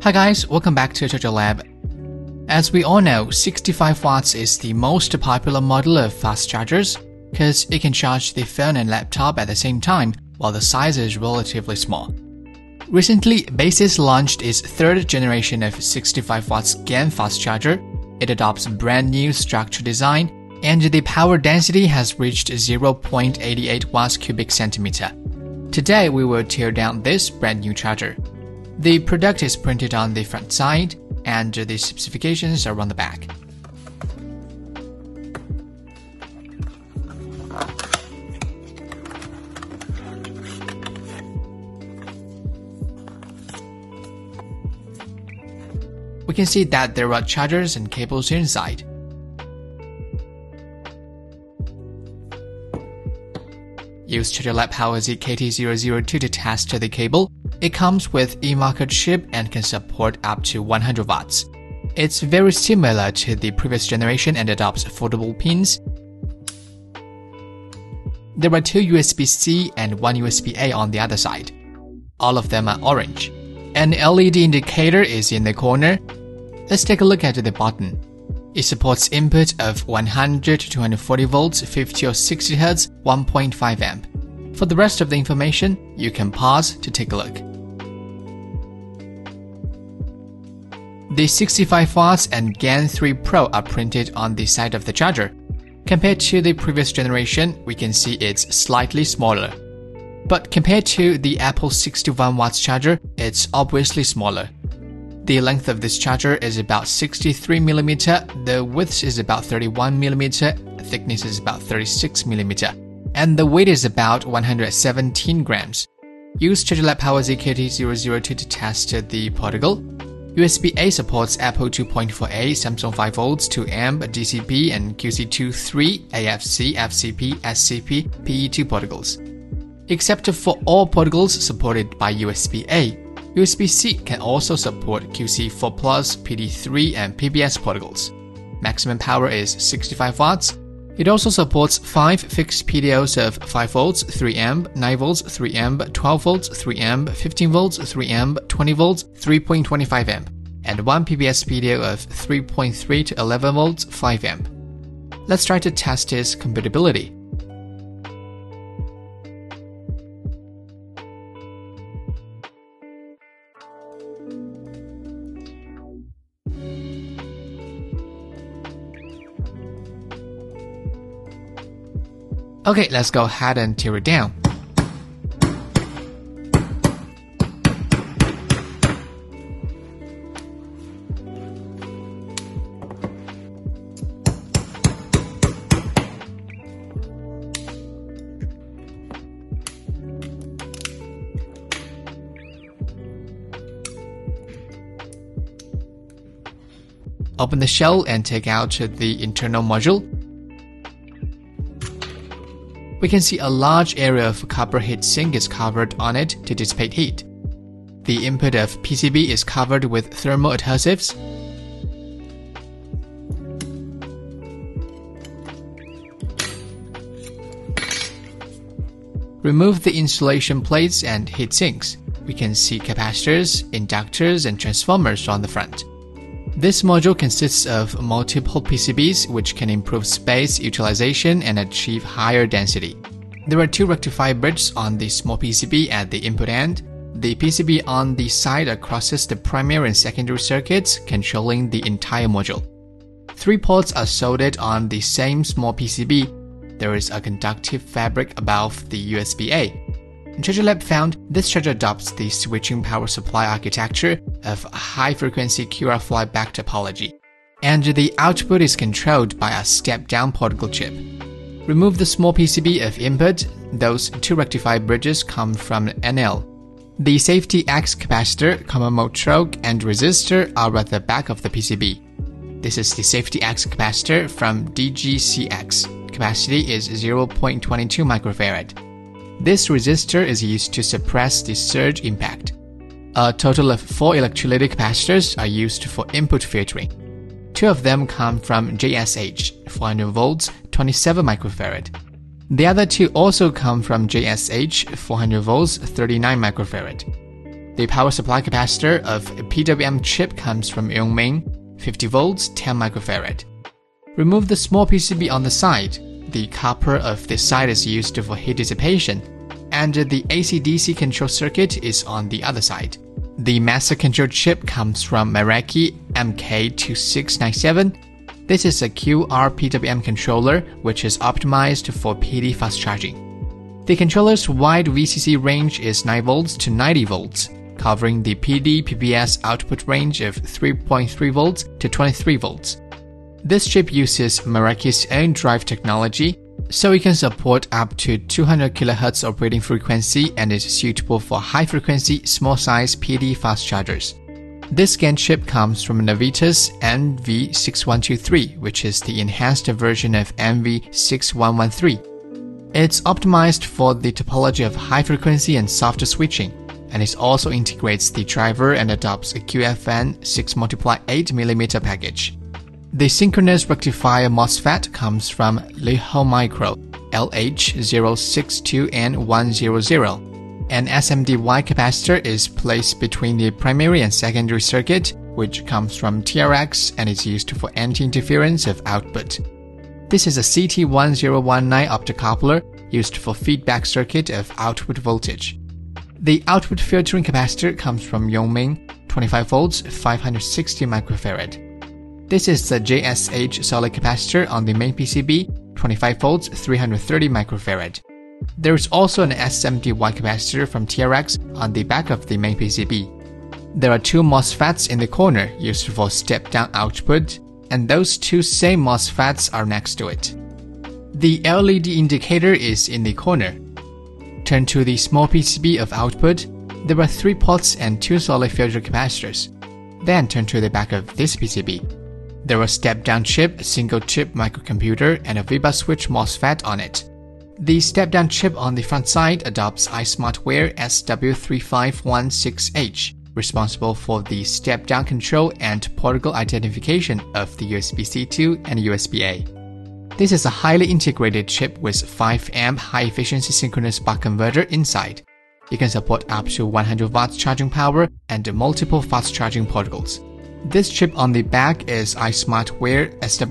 Hi guys, welcome back to Charger Lab. As we all know, 65 watts is the most popular model of fast chargers because it can charge the phone and laptop at the same time while the size is relatively small. Recently, Baseus launched its third generation of 65 watts GaN fast charger. It adopts brand new structure design and the power density has reached 0.88 watts cubic centimeter. Today we will tear down this brand new charger. The product is printed on the front side, and the specifications are on the back. We can see that there are chargers and cables inside. Use Charger Lab PowerZ KT002 to test the cable. It comes with eMarket chip and can support up to 100 watts. It's very similar to the previous generation and adopts foldable pins. There are two USB-C and one USB-A on the other side. All of them are orange. An LED indicator is in the corner. Let's take a look at the button. It supports input of 100 to 240 volts, 50 or 60 Hz, 1.5 amp. For the rest of the information, you can pause to take a look. The 65 watts and GaN 3 Pro are printed on the side of the charger. Compared to the previous generation, we can see it's slightly smaller. But compared to the Apple 61 watts charger, it's obviously smaller. The length of this charger is about 63 mm, the width is about 31 mm, thickness is about 36 mm, and the weight is about 117 grams. Use Charger Lab PowerZ KT002 to test the protocol. USB-A supports Apple 2.4a, Samsung 5V, 2A, DCP, and QC2.3, AFC, FCP, SCP, PE2 protocols. Except for all protocols supported by USB-A, USB-C can also support QC4+, PD3, and PBS protocols. Maximum power is 65 watts. It also supports 5 fixed PDOs of 5V, 3A, 9V, 3A, 12V, 3A, 15V, 3A, 20V, 3.25A, and 1 PBS PDO of 3.3 to 11V, 5A. Let's try to test its compatibility. Okay, let's go ahead and tear it down. Open the shell and take out the internal module. We can see a large area of copper heatsink is covered on it to dissipate heat. The input of PCB is covered with thermal adhesives. Remove the insulation plates and heatsinks. We can see capacitors, inductors, and transformers on the front. This module consists of multiple PCBs which can improve space utilization and achieve higher density. There are two rectifier bridges on the small PCB at the input end. The PCB on the side crosses the primary and secondary circuits, controlling the entire module. 3 ports are soldered on the same small PCB. There is a conductive fabric above the USB-A. Charger Lab found this charger adopts the switching power supply architecture of high-frequency QR flyback topology, and the output is controlled by a step-down protocol chip. Remove the small PCB of input. Those 2 rectifier bridges come from NL. The safety X capacitor, common mode choke, and resistor are at the back of the PCB. This is the safety X capacitor from DGCX. Capacity is 0.22 microfarad. This resistor is used to suppress the surge impact. A total of 4 electrolytic capacitors are used for input filtering. 2 of them come from JSH, 400 volts, 27 microfarad. The other 2 also come from JSH, 400 volts, 39 microfarad. The power supply capacitor of a PWM chip comes from Yongming, 50 volts, 10 microfarad. Remove the small PCB on the side. The copper of this side is used for heat dissipation, and the AC-DC control circuit is on the other side. The master control chip comes from Meraki MK2697. This is a QR PWM controller which is optimized for PD fast charging. The controller's wide VCC range is 9 volts to 90 volts, covering the PD-PPS output range of 3.3 volts to 23 volts. This chip uses Meraki's own drive technology, so it can support up to 200 kHz operating frequency and is suitable for high-frequency, small-size PD fast chargers. This GaN chip comes from Navitas NV6123, which is the enhanced version of NV6113. It's optimized for the topology of high-frequency and soft switching, and it also integrates the driver and adopts a QFN 6x8mm package. The synchronous rectifier MOSFET comes from Lehigh Micro LH062N100. An SMD-Y capacitor is placed between the primary and secondary circuit, which comes from TRX and is used for anti-interference of output. This is a CT1019 optocoupler used for feedback circuit of output voltage. The output filtering capacitor comes from Yongming, 25 volts, 560 microfarad. This is the JSH solid capacitor on the main PCB, 25 volts, 330 microfarad. There is also an SMD-Y capacitor from TRX on the back of the main PCB. There are 2 MOSFETs in the corner used for step-down output, and those 2 same MOSFETs are next to it. The LED indicator is in the corner. Turn to the small PCB of output. There are 3 pots and 2 solid filter capacitors. Then turn to the back of this PCB. There are step-down chip, single-chip microcomputer, and a VBus switch MOSFET on it. The step-down chip on the front side adopts iSmartWare SW3516H, responsible for the step-down control and protocol identification of the USB-C to and USB-A. This is a highly integrated chip with 5A high-efficiency synchronous buck converter inside. It can support up to 100 watts charging power and multiple fast charging protocols. This chip on the back is iSmartWare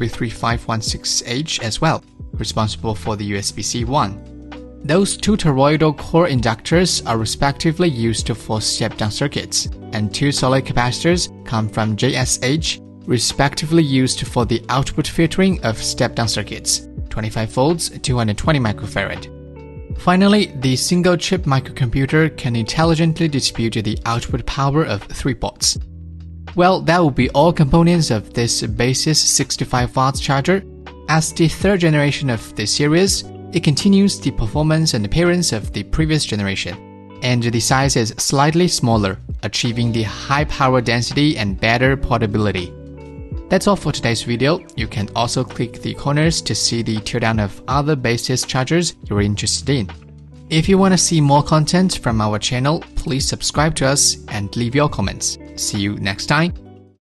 SW3516H as well, responsible for the USB-C 1. Those 2 toroidal core inductors are respectively used for step-down circuits, and 2 solid capacitors come from JSH, respectively used for the output filtering of step-down circuits, 25 volts, 220 microfarad. Finally, the single-chip microcomputer can intelligently distribute the output power of 3 ports. Well, that will be all components of this Basis 65 watts charger. As the 3rd generation of the series, it continues the performance and appearance of the previous generation, and the size is slightly smaller, achieving the high power density and better portability. That's all for today's video. You can also click the corners to see the teardown of other Basis chargers you're interested in. If you want to see more content from our channel, please subscribe to us and leave your comments. See you next time.